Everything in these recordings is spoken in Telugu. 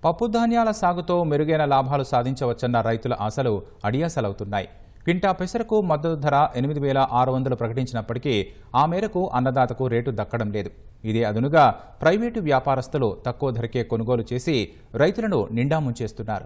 పప్పు ధాన్యాల సాగుతో మెరుగైన లాభాలు సాధించవచ్చన్న రైతుల ఆశలు అడియాసలవుతున్నాయి. క్వింటా పెసరకు మద్దతు ధర 8,600 ప్రకటించినప్పటికీ ఆ మేరకు అన్నదాతకు రేటు దక్కడం లేదు. ఇదే అదునుగా ప్రైవేటు వ్యాపారస్తులు తక్కువ ధరకే కొనుగోలు చేసి రైతులను నిండా ముంచేస్తున్నారు.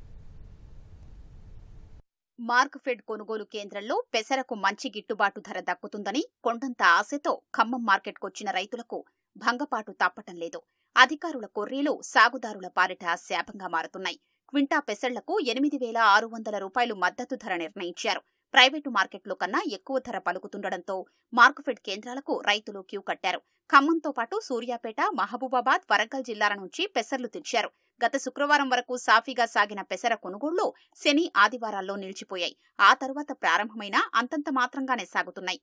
మార్క్ఫెడ్ కొనుగోలు కేంద్రంలో పెసరకు మంచి గిట్టుబాటు ధర దక్కుతుందని కొండంత ఆశతో ఖమ్మం మార్కెట్కొచ్చిన రైతులకు భంగపాటు తప్పటం లేదు. అధికారుల కొర్రీలు సాగుదారుల పాలిట శాపంగా మారుతున్నాయి. క్వింటా పెసళ్లకు 8,600 రూపాయలు మద్దతు ధర నిర్ణయించారు. ప్రైవేటు మార్కెట్లో కన్నా ఎక్కువ ధర పలుకుతుండటంతో మార్క్ఫెడ్ కేంద్రాలకు రైతులు క్యూ కట్టారు. ఖమ్మంతో పాటు సూర్యాపేట, మహబూబాబాద్, వరంగల్ జిల్లాల నుంచి పెసర్లు తెచ్చారు. గత శుక్రవారం వరకు సాఫీగా సాగిన పెసర కొనుగోళ్లు శని, ఆదివారాల్లో నిలిచిపోయాయి. ఆ తరువాత ప్రారంభమైన అంతంత మాత్రంగానే సాగుతున్నాయి.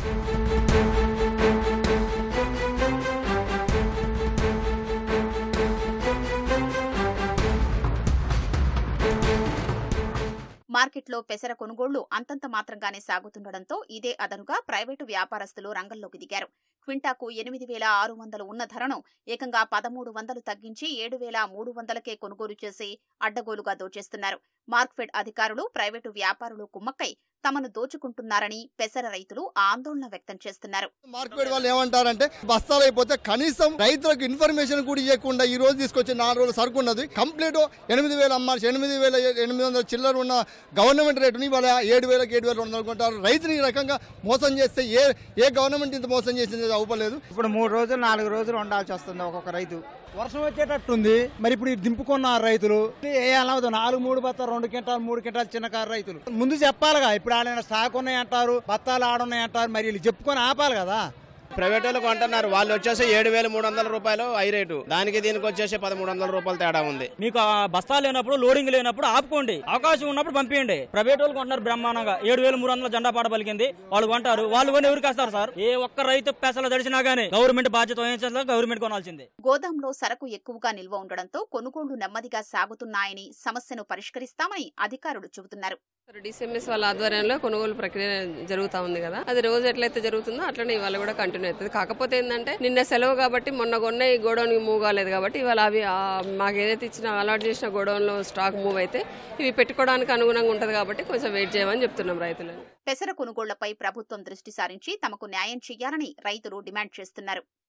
మార్కెట్లో పెసర కొనుగోళ్లు అంతంత మాత్రంగానే సాగుతుండటంతో ఇదే అదనుగా ప్రైవేటు వ్యాపారస్తులు రంగంలోకి దిగారు. క్వింటాకు 8,600 ఉన్న ధరను ఏకంగా 1,300 తగ్గించి 7,300కే కొనుగోలు చేసి అడ్డగోలుగా దోచేస్తున్నారు. మార్క్ఫెడ్ అధికారులు, ప్రైవేటు వ్యాపారులు కుమ్మక్కై తమను దోచుకుంటున్నారని పెసర రైతులు ఆందోళన వ్యక్తం చేస్తున్నారు. మార్కెట్ వాళ్ళు ఏమంటారంటే బస్తాలు అయిపోతే కనీసం రైతులకు ఇన్ఫర్మేషన్ కూడా ఇవ్వకుండా ఈ రోజు తీసుకొచ్చి 4 రోజులు సరుకు ఉన్నది కంప్లీట్ 8,000 అమ్మాలి. 8,800 చిల్లర ఉన్న గవర్నమెంట్ రేటుని ఇవాళ 7,000కి 7,200 కొంటారు. రైతుని ఈ రకంగా మోసం చేస్తే ఏ గవర్నమెంట్ ఇంత మోసం చేసింది అవ్వలేదు. ఇప్పుడు 3 రోజులు 4 రోజులు ఉండాల్సి వస్తుంది ఒక్కొక్క రైతు. వర్షం వచ్చేటట్టుంది. మరి ఇప్పుడు దింపుకున్నారు రైతులు. వేయాలవదు 4-3 బత్తాలు 2 క్వింటాలు 3 క్వింటాలు చిన్నకారు రైతులు ముందు చెప్పాలిగా. ఇప్పుడు ఆడ స్టాక్ ఉన్నాయంటారు, బత్తాలు ఆడున్నాయంటారు, మరి వీళ్ళు చెప్పుకొని ఆపాలి కదా. ప్రైవేట్ వాళ్ళు కొంటున్నారు, వాళ్ళు వచ్చేసి 7,300 రూపాయలు హై రేటు, దానికి దీనికి వచ్చేసి 1,300 రూపాయలు తేడా ఉంది. మీకు బస్తాలు లేనప్పుడు, లోడింగ్ లేనప్పుడు ఆపుకోండి, అవకాశం ఉన్నప్పుడు పంపించండి. ప్రైవేట్ వాళ్ళు కొంటున్నారు బ్రహ్మాండంగా. 7,300 జెండా పాట పలికింది, వాళ్ళు కొంటారు. వాళ్ళు కొని ఎవరికి వస్తారు సార్? ఏ ఒక్క రైతు పెసలు తడిచినా గానీ గవర్నమెంట్ బాధ్యత వహించాలి, గవర్నమెంట్ కొనాల్సిందే. గోదాంలో సరకు ఎక్కువగా నిల్వ ఉండడంతో కొనుగోళ్లు నెమ్మదిగా సాగుతున్నాయని, సమస్యను పరిష్కరిస్తామని అధికారులు చెబుతున్నారు. డిసిఎంఎస్ వాళ్ళ ఆధ్వర్యంలో కొనుగోలు ప్రక్రియ జరుగుతా ఉంది కదా, అది రోజు ఎట్లయితే జరుగుతుందో అట్లనే ఇవాళ కూడా కంటిన్యూ అవుతుంది. కాకపోతే ఏంటంటే నిన్న సెలవు కాబట్టి మొన్న కొన్న ఈ గోడౌన్ మూవ్ కాలేదు కాబట్టి ఇవాళ అవి మాకు ఏదైతే ఇచ్చిన అలాట్ చేసిన గోడౌన్ లో స్టాక్ మూవ్ అయితే ఇవి పెట్టుకోవడానికి అనుగుణంగా ఉంటది కాబట్టి కొంచెం వెయిట్ చేయమని చెప్తున్నాం రైతులను. పెసర కొనుగోళ్లపై ప్రభుత్వం దృష్టి సారించి తమకు న్యాయం చేయాలని రైతులు డిమాండ్ చేస్తున్నారు.